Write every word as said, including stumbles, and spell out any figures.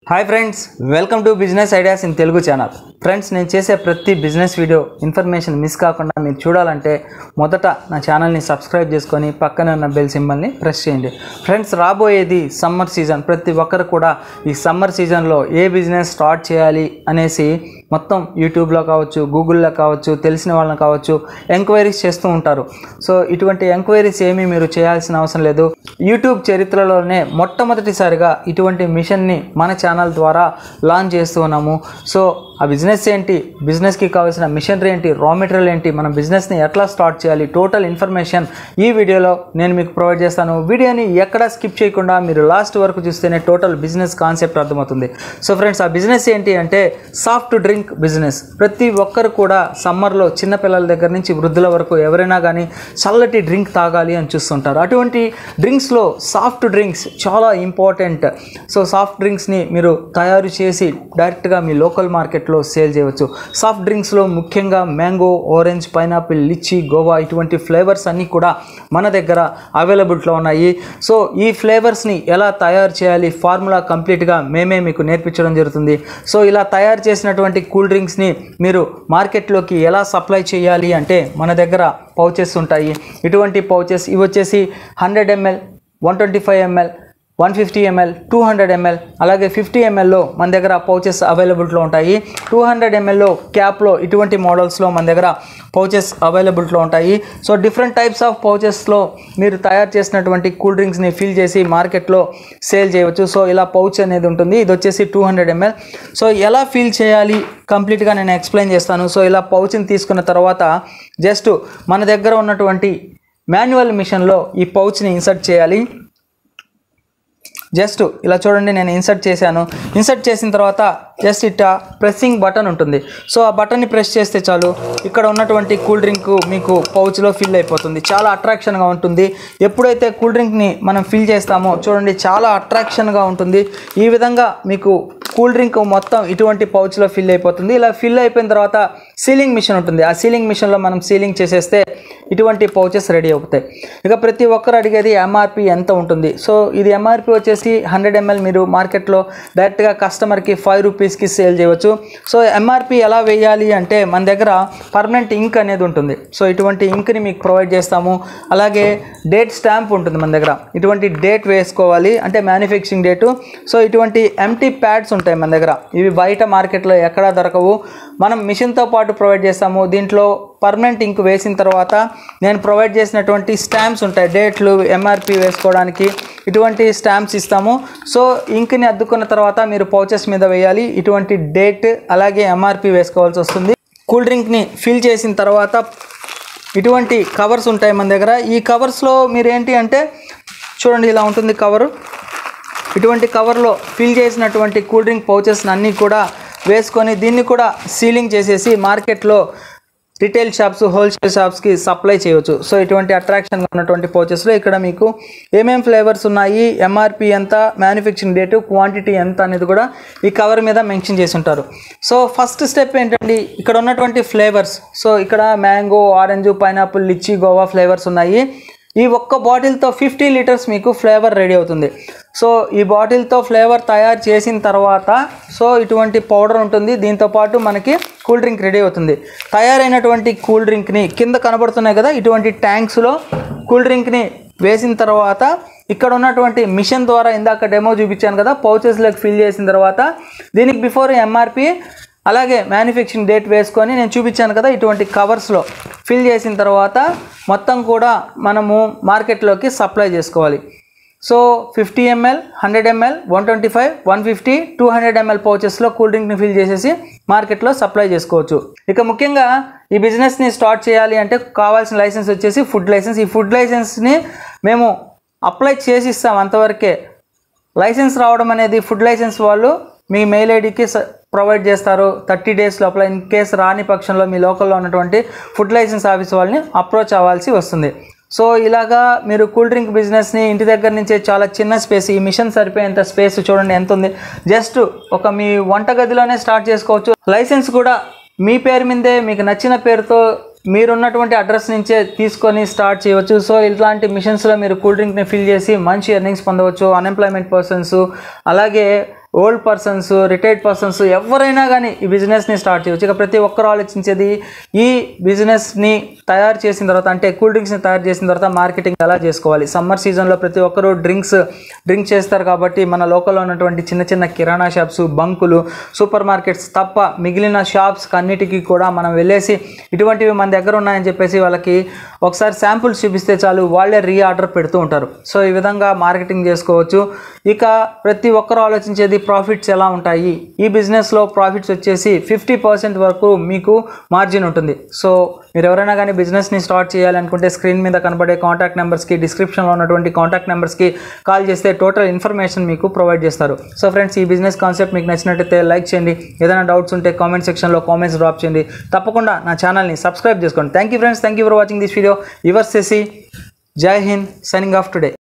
Hi friends, welcome to business ideas in Telugu channel. Friends, నేను చేసే ప్రతి బిజినెస్ వీడియో ఇన్ఫర్మేషన్ మిస్ కాకుండా మీరు చూడాలంటే మొదట నా ఛానల్ని సబ్స్క్రైబ్ చేసుకొని పక్కనే ఉన్న బెల్ సింబల్ని ప్రెస్ చేయండి. ఫ్రెండ్స్, రాబోయేది సమ్మర్ సీజన్. ప్రతి ఒక్కరు కూడా ఈ సమ్మర్ సీజన్లో ఏ బిజినెస్ స్టార్ట్ చేయాలి అనేసి మొత్తం యూట్యూబ్లో కావచ్చు, గూగుల్లో కావచ్చు, తెలిసిన వాళ్ళని కావచ్చు ఎంక్వైరీస్ చేస్తూ ఉంటారు. సో ఇటువంటి ఎంక్వైరీస్ ఏమీ మీరు చేయాల్సిన అవసరం లేదు. యూట్యూబ్ చరిత్రలోనే మొట్టమొదటిసారిగా ఇటువంటి మిషన్ని మన ఛానల్ ద్వారా లాంచ్ చేస్తూ ఉన్నాము. సో ఆ బిజినెస్ ఏంటి, బిజినెస్కి కావాల్సిన మిషనరీ ఏంటి, రా మెటీరియల్ ఏంటి, మన బిజినెస్ని ఎట్లా స్టార్ట్ చేయాలి, టోటల్ ఇన్ఫర్మేషన్ ఈ వీడియోలో నేను మీకు ప్రొవైడ్ చేస్తాను. వీడియోని ఎక్కడా స్కిప్ చేయకుండా మీరు లాస్ట్ వరకు చూస్తేనే టోటల్ బిజినెస్ కాన్సెప్ట్ అర్థమవుతుంది. సో ఫ్రెండ్స్, ఆ బిజినెస్ ఏంటి అంటే సాఫ్ట్ డ్రింక్ బిజినెస్. ప్రతి ఒక్కరు కూడా సమ్మర్లో చిన్నపిల్లల దగ్గర నుంచి వృద్ధుల వరకు ఎవరైనా కానీ చల్లటి డ్రింక్ తాగాలి అని చూస్తుంటారు. అటువంటి డ్రింక్స్లో సాఫ్ట్ డ్రింక్స్ చాలా ఇంపార్టెంట్. సో సాఫ్ట్ డ్రింక్స్ని మీరు తయారు చేసి డైరెక్ట్గా మీ లోకల్ మార్కెట్లో సేల్ చేయవచ్చు. సాఫ్ట్ డ్రింక్స్లో ముఖ్యంగా mango, orange, pineapple, litchi, guava ఇటువంటి ఫ్లేవర్స్ అన్నీ కూడా మన దగ్గర అవైలబుల్లో ఉన్నాయి. సో ఈ ఫ్లేవర్స్ని ఎలా తయారు చేయాలి, ఫార్ములా కంప్లీట్గా మేమే మీకు నేర్పించడం జరుగుతుంది. సో ఇలా తయారు చేసినటువంటి కూల్ డ్రింక్స్ని మీరు మార్కెట్లోకి ఎలా సప్లై చేయాలి అంటే మన దగ్గర పౌచెస్ ఉంటాయి. ఇటువంటి పౌచెస్ ఇవి వచ్చేసి hundred ML, one twenty five ML, one fifty ML, two hundred ML, అలాగే ఫిఫ్టీ ఎంఎల్లో మన దగ్గర పౌచెస్ అవైలబుల్లో ఉంటాయి. టూ హండ్రెడ్ ఎంఎల్లో క్యాప్లో ఇటువంటి మోడల్స్లో మన దగ్గర పౌచెస్ అవైలబుల్లో ఉంటాయి. సో డిఫరెంట్ టైప్స్ ఆఫ్ పౌచెస్లో మీరు తయారు చేసినటువంటి కూల్ డ్రింక్స్ని ఫిల్ చేసి మార్కెట్లో సేల్ చేయవచ్చు. సో ఇలా పౌచ్ అనేది ఉంటుంది. ఇది వచ్చేసి టూ హండ్రెడ్ ఎంఎల్. సో ఎలా ఫిల్ చేయాలి కంప్లీట్గా నేను ఎక్స్ప్లెయిన్ చేస్తాను. సో ఇలా పౌచ్ని తీసుకున్న తర్వాత జస్ట్ మన దగ్గర ఉన్నటువంటి మాన్యువల్ మిషన్లో ఈ పౌచ్ని ఇన్సర్ట్ చేయాలి. జస్ట్ ఇలా చూడండి, నేను ఇన్సర్ట్ చేశాను. ఇన్సర్ట్ చేసిన తర్వాత జస్ట్ ఇట్లా ప్రెస్సింగ్ బటన్ ఉంటుంది. సో ఆ బటన్ని ప్రెస్ చేస్తే చాలు, ఇక్కడ ఉన్నటువంటి కూల్ డ్రింక్ మీకు పౌచ్లో ఫిల్ అయిపోతుంది. చాలా అట్రాక్షన్గా ఉంటుంది. ఎప్పుడైతే కూల్ డ్రింక్ని మనం ఫిల్ చేస్తామో చూడండి, చాలా అట్రాక్షన్గా ఉంటుంది. ఈ విధంగా మీకు కూల్ డ్రింక్ మొత్తం ఇటువంటి పౌచ్లో ఫిల్ అయిపోతుంది. ఇలా ఫిల్ అయిపోయిన తర్వాత సీలింగ్ మిషన్ ఉంటుంది. ఆ సీలింగ్ మిషన్లో మనం సీలింగ్ చేసేస్తే ఇటువంటి పౌచెస్ రెడీ అవుతాయి. ఇక ప్రతి ఒక్కరు అడిగేది ఎంఆర్పి ఎంత ఉంటుంది. సో ఇది ఎంఆర్పి వచ్చేసి హండ్రెడ్ ఎంఎల్ మీరు మార్కెట్లో డైరెక్ట్గా కస్టమర్కి ఫైవ్ రూపీస్కి సేల్ చేయవచ్చు. సో ఎంఆర్పి ఎలా వేయాలి అంటే మన దగ్గర పర్మనెంట్ ఇంక్ అనేది ఉంటుంది. సో ఇటువంటి ఇంక్ని మీకు ప్రొవైడ్ చేస్తాము. అలాగే డేట్ స్టాంప్ ఉంటుంది మన దగ్గర. ఇటువంటి డేట్ వేసుకోవాలి అంటే మ్యానుఫ్యాక్చరింగ్ డేటు. సో ఇటువంటి ఎంటీ ప్యాడ్స్ ఉంటాయి మన దగ్గర. ఇవి బయట మార్కెట్లో ఎక్కడా దొరకవు. మనం మిషన్తో పాటు ప్రొవైడ్ చేస్తాము. దీంట్లో పర్మనెంట్ ఇంక్ వేసిన తర్వాత నేను ప్రొవైడ్ చేసినటువంటి స్టాంప్స్ ఉంటాయి, డేట్లు, ఎంఆర్పి వేసుకోవడానికి ఇటువంటి స్టాంప్స్ ఇస్తాము. సో ఇంక్ని అద్దుకున్న తర్వాత మీరు పౌచెస్ మీద వేయాలి. ఇటువంటి డేట్ అలాగే ఎంఆర్పి వేసుకోవాల్సి వస్తుంది. కూల్ డ్రింక్ని ఫిల్ చేసిన తర్వాత ఇటువంటి కవర్స్ ఉంటాయి మన దగ్గర. ఈ కవర్స్లో మీరు ఏంటి అంటే చూడండి, ఇలా ఉంటుంది కవరు. ఇటువంటి కవర్లో ఫిల్ చేసినటువంటి కూల్ డ్రింక్ పౌచెస్ అన్నీ కూడా వేసుకొని దీన్ని కూడా సీలింగ్ చేసేసి మార్కెట్లో రిటైల్ షాప్స్, హోల్సేల్ షాప్స్కి సప్లై చేయవచ్చు. సో ఇటువంటి అట్రాక్షన్గా ఉన్నటువంటి పౌచెస్లో ఇక్కడ మీకు ఏమేం ఫ్లేవర్స్ ఉన్నాయి, ఎంఆర్పి ఎంత, మ్యానుఫ్యాక్చరింగ్ డేటు, క్వాంటిటీ ఎంత అనేది కూడా ఈ కవర్ మీద మెన్షన్ చేసి ఉంటారు. సో ఫస్ట్ స్టెప్ ఏంటండి, ఇక్కడ ఉన్నటువంటి ఫ్లేవర్స్. సో ఇక్కడ mango, orange, pineapple, litchi, guava flavours ఉన్నాయి. ఈ ఒక్క బాటిల్తో ఫిఫ్టీ లీటర్స్ మీకు ఫ్లేవర్ రెడీ అవుతుంది. సో ఈ బాటిల్తో ఫ్లేవర్ తయారు చేసిన తర్వాత సో ఇటువంటి పౌడర్ ఉంటుంది. దీంతోపాటు మనకి కూల్ డ్రింక్ రెడీ అవుతుంది. తయారైనటువంటి కూల్ డ్రింక్ని కింద కనబడుతున్నాయి కదా, ఇటువంటి ట్యాంక్స్లో కూల్ డ్రింక్ని వేసిన తర్వాత ఇక్కడ ఉన్నటువంటి మిషన్ ద్వారా ఇందాక డెమో చూపించాను కదా, పౌచెస్లోకి ఫిల్ చేసిన తర్వాత దీనికి బిఫోర్ ఎంఆర్పి అలాగే మ్యానుఫ్యాక్చరింగ్ డేట్ వేసుకొని నేను చూపించాను కదా, ఇటువంటి కవర్స్లో ఫిల్ చేసిన తర్వాత మొత్తం కూడా మనము మార్కెట్లోకి సప్లై చేసుకోవాలి. So fifty ML, hundred ML, one twenty five, one fifty, two hundred ML పౌచెస్లో కూల్ డ్రింక్ని ఫిల్ చేసేసి మార్కెట్లో సప్లై చేసుకోవచ్చు. ఇక ముఖ్యంగా ఈ బిజినెస్ని స్టార్ట్ చేయాలి అంటే కావాల్సిన లైసెన్స్ వచ్చేసి ఫుడ్ లైసెన్స్. ఈ ఫుడ్ లైసెన్స్ని మేము అప్లై చేసి ఇస్తాం అంతవరకే. లైసెన్స్ రావడం అనేది ఫుడ్ లైసెన్స్ వాళ్ళు మీ మెయిల్ ఐడికి ప్రొవైడ్ చేస్తారు థర్టీ డేస్ లోపల. ఇన్ కేసు రాని పక్షంలో మీ లోకల్లో ఉన్నటువంటి ఫుడ్ లైసెన్స్ ఆఫీస్ వాళ్ళని అప్రోచ్ అవ్వాల్సి వస్తుంది. సో ఇలాగా మీరు కూల్ డ్రింక్ బిజినెస్ని ఇంటి దగ్గర నుంచే చాలా చిన్న స్పేస్, ఈ మిషన్ సరిపోయేంత స్పేస్ చూడండి ఎంత ఉంది. జస్ట్ ఒక మీ వంటగదిలోనే స్టార్ట్ చేసుకోవచ్చు. లైసెన్స్ కూడా మీ పేరు మీదే మీకు నచ్చిన పేరుతో మీరున్నటువంటి అడ్రస్ నుంచే తీసుకొని స్టార్ట్ చేయవచ్చు. సో ఇట్లాంటి మిషన్స్లో మీరు కూల్ డ్రింక్ని ఫిల్ చేసి మంచి ఎర్నింగ్స్ పొందవచ్చు. అన్ఎంప్లాయ్మెంట్ పర్సన్స్ అలాగే ఓల్డ్ పర్సన్స్, రిటైర్డ్ పర్సన్స్ ఎవరైనా కానీ ఈ బిజినెస్ని స్టార్ట్ చేయవచ్చు. ఇక ప్రతి ఒక్కరు ఆలోచించేది ఈ బిజినెస్ని తయారు చేసిన తర్వాత, అంటే కూల్ డ్రింక్స్ని తయారు చేసిన తర్వాత మార్కెటింగ్ ఎలా చేసుకోవాలి. సమ్మర్ సీజన్లో ప్రతి ఒక్కరు డ్రింక్స్ డ్రింక్ చేస్తారు కాబట్టి మన లోకల్లో ఉన్నటువంటి చిన్న చిన్న కిరాణా షాప్స్, బంకులు, సూపర్ మార్కెట్స్ తప్ప మిగిలిన షాప్స్ అన్నిటికీ కూడా మనం వెళ్ళేసి ఇటువంటివి మన దగ్గర ఉన్నాయని చెప్పేసి వాళ్ళకి ఒకసారి శాంపుల్స్ చూపిస్తే చాలు, వాళ్ళే రీ ఆర్డర్ పెడుతూ ఉంటారు. సో ఈ విధంగా మార్కెటింగ్ చేసుకోవచ్చు. ఇక ప్రతి ఒక్కరు ఆలోచించేది ప్రాఫిట్స్ ఎలా ఉంటాయి. ఈ బిజినెస్లో ప్రాఫిట్స్ వచ్చేసి ఫిఫ్టీ పర్సెంట్ వరకు మీకు మార్జిన్ ఉంటుంది. సో మీరు ఎవరైనా కానీ బిజినెస్ని స్టార్ట్ చేయాలనుకుంటే స్క్రీన్ మీద కనబడే కాంటాక్ట్ నెంబర్స్కి, డిస్క్రిప్షన్లో ఉన్నటువంటి కాంటాక్ట్ నెంబర్స్కి కాల్ చేస్తే టోటల్ ఇన్ఫర్మేషన్ మీకు ప్రొవైడ్ చేస్తారు. సో ఫ్రెండ్స్, ఈ బిజినెస్ కాన్సెప్ట్ మీకు నచ్చినట్టయితే లైక్ చేయండి. ఏదైనా డౌట్స్ ఉంటే కామెంట్ సెక్షన్లో కామెంట్స్ డ్రాప్ చేయండి. తప్పకుండా నా ఛానల్ని సబ్స్క్రైబ్ చేసుకోండి. Thank you friends, thank you for watching this video. యువర్స్ చేసి జై హింద్, సైనింగ్ ఆఫ్ టుడే.